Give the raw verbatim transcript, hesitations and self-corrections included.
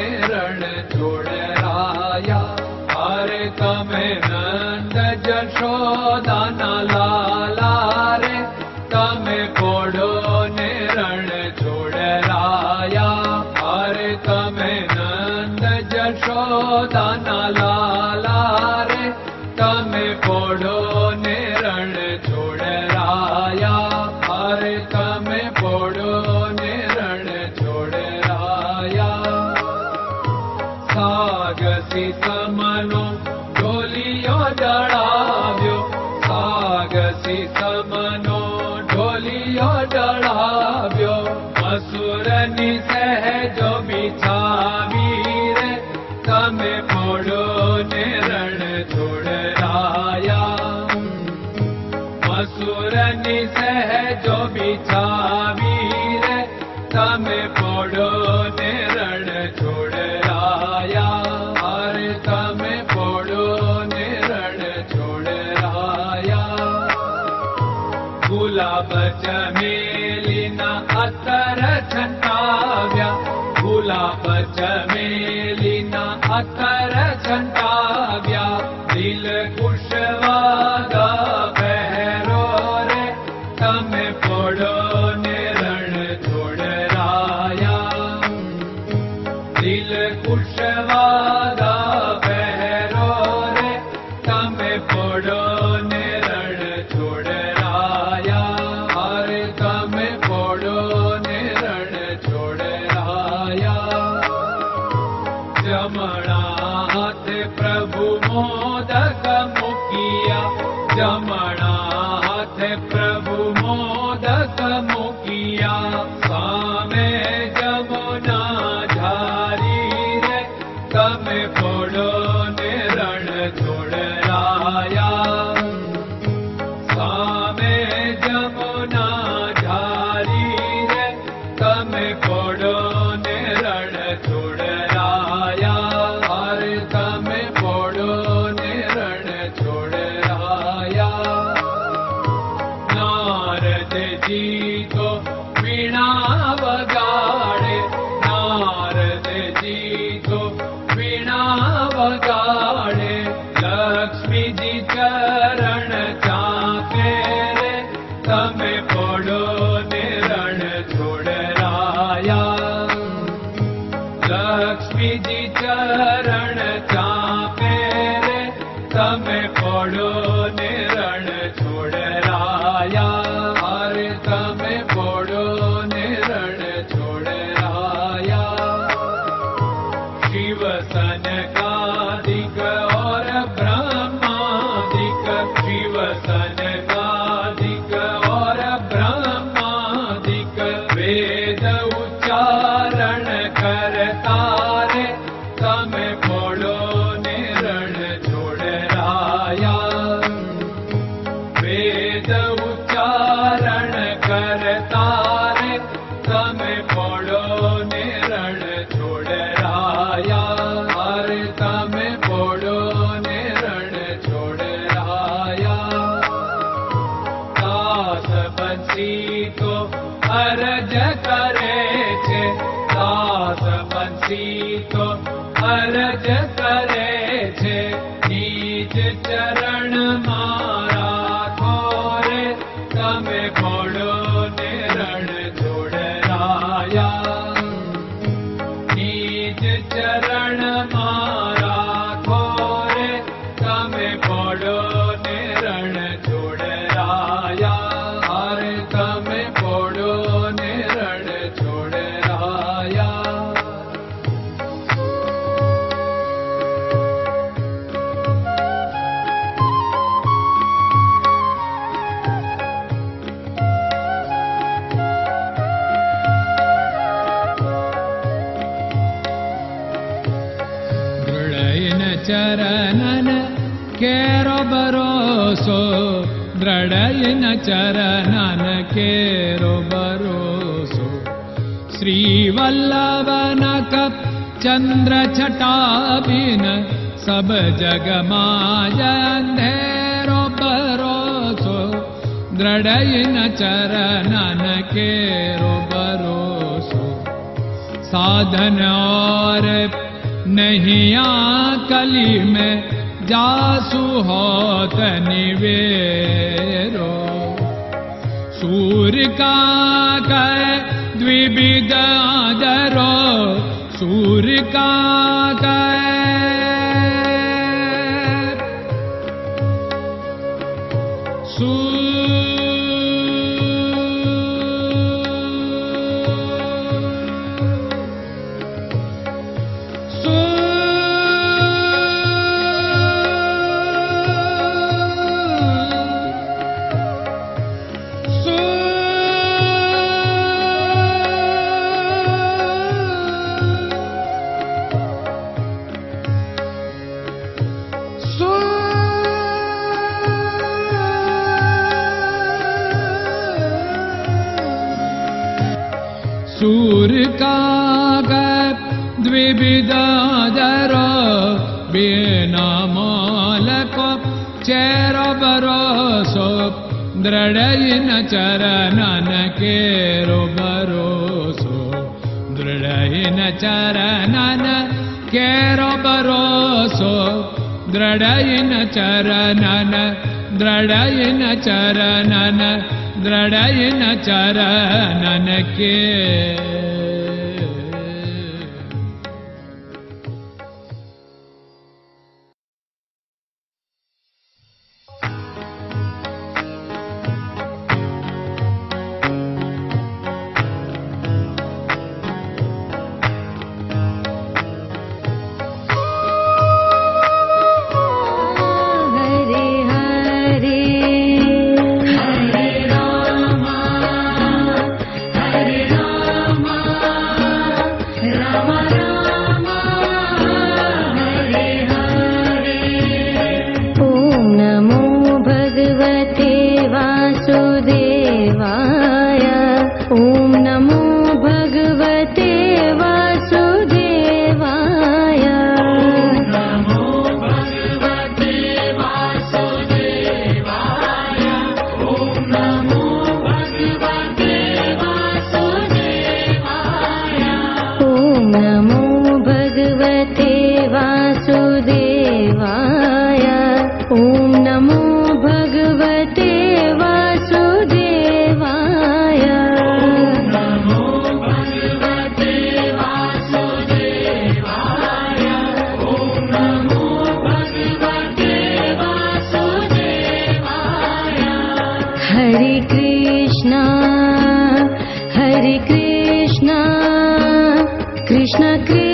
ने रण छोड़राया। अरे तमे नंद जशोदा ना लाला रे, तमे पोड़ो ने रण छोड़राया। अरे तमे नंद जशोदा ना लाला रे, तमे पोड़ो ने रण छोड़राया। अरे तमे पोड़ो ने रण छोड़राया। सागसी समनो ढोलियो डळाव्यो, सागसी समनो ढोलियो डळाव्यो। असुरनी सहजो बिछावी रे, तमे पोड़ो ने रण छोड़राया। असुरनी सहजो बिछावी रे, तमे पोड़ो ने रण छोड़राया। अरे तमे पोड़ो ने रण छोड़राया। गुलाब चमेलीना अतर छंटाव्या, गुलाब चमेलीना अतर छंटाव्या। दिल कुशवादा पहरो रे, तमे पोड़ो ने रण छोड़राया। दिल कुशवादा पहरो रे, तमे पोड़ो ने रण छोड़राया। अरे तमे पोड़ो ने रण छोड़राया। जमणा हाथ प्रभु मोदक मुकिया, जमणा हाथ प्रभु मोदक मुकिया। सामे जमुना झारी रे, तमे पोड़ो ने रण छोड़राया। सामे जमुना झारी रे, तमे पोड़ो ने रण छोड़राया। अरे तमे पोड़ो ने रण छोड़राया। नारद जी तो वीणा वगाड़े, नारद जी तो वीणा वगाड़े। लक्ष्मी जी चरण चाके रे, तमे पोड़ो ने रण छोड़राया। लक्ष्मी जी चरण चाके रे, तमे पोड़ो ने रण छोड़राया। अरे तमे पोड़ो ने रण छोड़राया। शिव सनकादिक और ब्रह्मादिक, शिव सनकादिक और ब्रह्मादिक। वेद उच्चारण करता रे, तमे पोड़ो ने रण छोड़राया। वेद उच्चारण करता रे, तमे पोड़ो ने रण छोड़राया। अरे तमे पोड़ो ने रण छोड़राया। दास बंसी तो अरज करे छे, दास बंसी तो अरज करे छे। नीज चरण मारा थोरे, तमे पोड़ो ने रण छोड़राया। नीज चरण मारा थोरे, तमे पोड़ो ने रण छोड़राया। अरे तमे पोड़ो ने रण छोड़राया। चरणन केरो भरोसो, दृढ़यन चरणन केरो भरोसो। श्रीवल्लभन कप चंद्र छटाबिन, सब जग माया अंधेरो भरोसो। दृढ़यन चरणन केरो भरोसो। साधन और नहीं कली में जासु होत निवेरो। सूर्य का कह द्विविध आदरो, सूर्य का कह सूर्य का द्विविधादरो बिना मालको चेरो भरोसो दृढ़ चरणन केरो भरोसो दृढ़ चरणन केरो भरोसो दृढ़ चरणन दृढ़ चरणन दृढ़ चरणन के। Krishna Krishna